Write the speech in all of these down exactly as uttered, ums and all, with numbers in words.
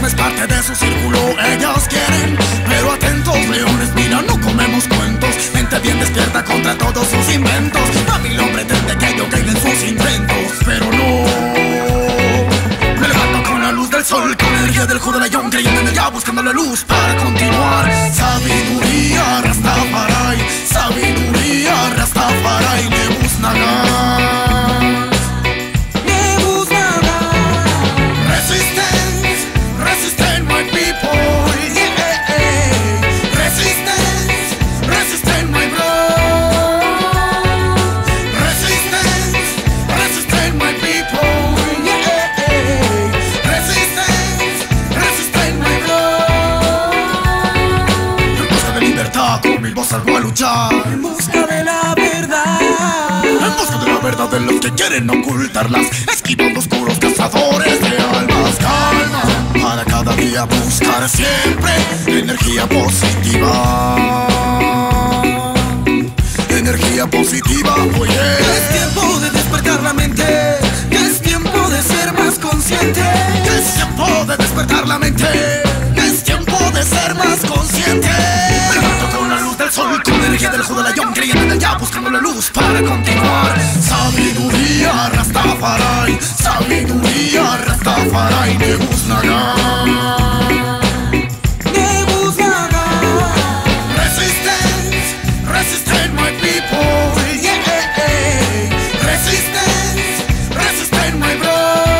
es parte de su círculo, ellos quieren. Pero atentos, leones, mira, no comemos cuentos. Mente bien despierta contra todos sus inventos. Babilón pretende que yo caiga en sus intentos, pero no. Me levanto con la luz del sol, con la energía del Judaleón, creyendo en ella, buscando la luz para continuar. Sabiduría Rastafari, sabiduría Rastafari, Nebus Naga. Nebus Naga. Resistance, resistance my people, yeah. Resistance, resistance my bro. Resistance, resistance my people, yeah. Resistance, resistance my bro. En busca de libertad, con mi voz salgo a luchar. En busca de la verdad. En busca de la verdad de los que quieren ocultarlas, esquivando oscuros cazadores de almas. Calma, para cada día buscar siempre energía positiva. Energía positiva, oye. Es tiempo de despertar la mente. Es tiempo de ser más consciente. Es tiempo de despertar la mente. Es tiempo de ser más consciente. Me levanto con la luz del sol, con la energía del Judaleón, creyendo en ella, buscando la luz para continuar. Sabiduría Rastafari, sabiduría Rastafari, Nebus Naga. Nebus Naga. Resistance, resistance my people, yeah. Resistance, resistance my bro.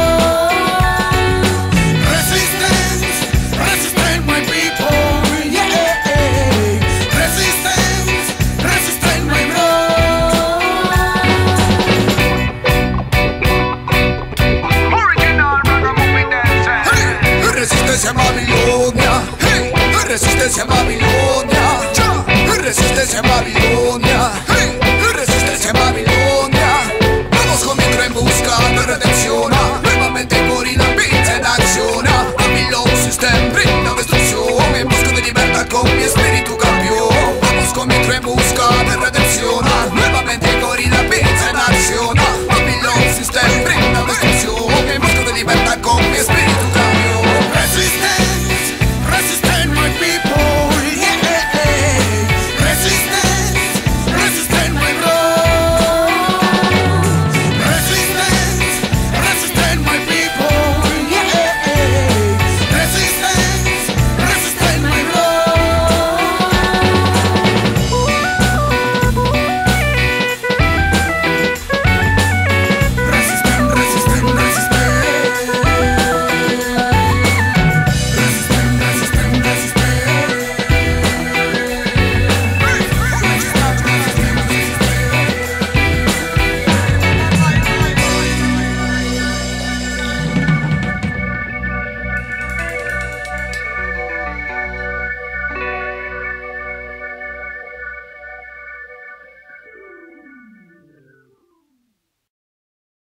Resistance, resistance my people, yeah. Resistance, resistance my bro. Original ragamuffin dancer. Hey, resistencia Babilonia, hey, resistencia Babilonia.